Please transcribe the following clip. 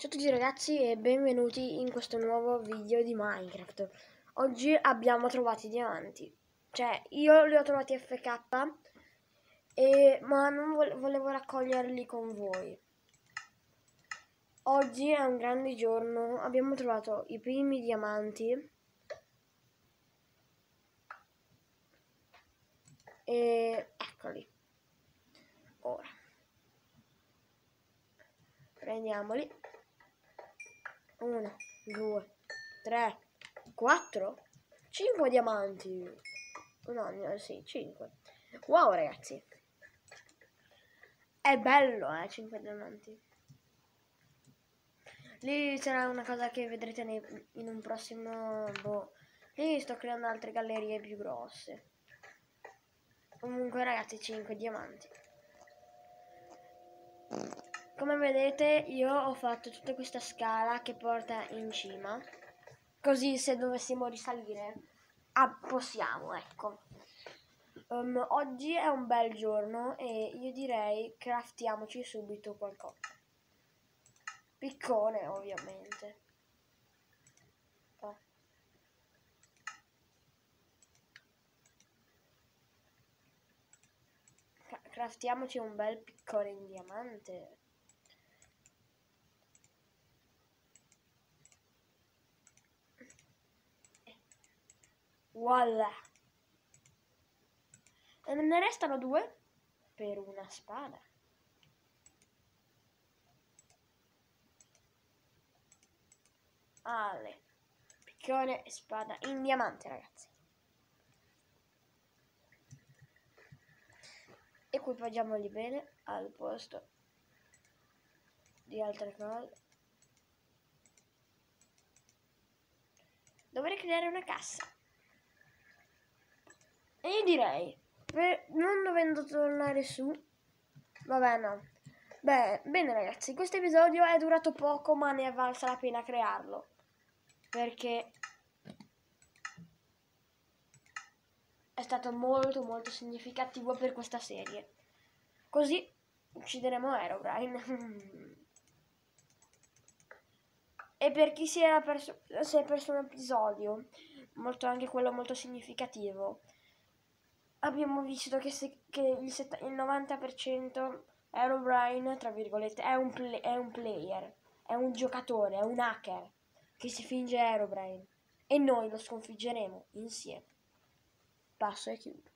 Ciao a tutti ragazzi e benvenuti in questo nuovo video di Minecraft. Oggi abbiamo trovato i diamanti. Cioè, io li ho trovati FK, ma non volevo raccoglierli con voi. Oggi è un grande giorno, abbiamo trovato i primi diamanti. E eccoli. Ora. Prendiamoli. 1, 2, 3, 4, 5 diamanti. No, sì, 5. Wow ragazzi. È bello, 5 diamanti. Lì sarà una cosa che vedrete in un prossimo... Lì sto creando altre gallerie più grosse. Comunque ragazzi, 5 diamanti. Come vedete io ho fatto tutta questa scala che porta in cima. Così se dovessimo risalire possiamo, ecco. Oggi è un bel giorno e io direi craftiamoci subito qualcosa. Piccone ovviamente. Craftiamoci un bel piccone in diamante. Voilà. E ne restano 2 per una spada. Ale. Piccone e spada in diamante, ragazzi. Equipaggiamoli bene al posto di altre cose. Dovrei creare una cassa. E io direi, non dovendo tornare su, vabbè no. Bene ragazzi, questo episodio è durato poco ma ne è valsa la pena crearlo. Perché è stato molto significativo per questa serie. Così uccideremo Herobrine. E per chi si è perso un episodio, anche quello molto significativo, abbiamo visto che il 90% Herobrine, tra virgolette, è un player, è un giocatore, è un hacker che si finge Herobrine. E noi lo sconfiggeremo insieme. Passo e chiudo.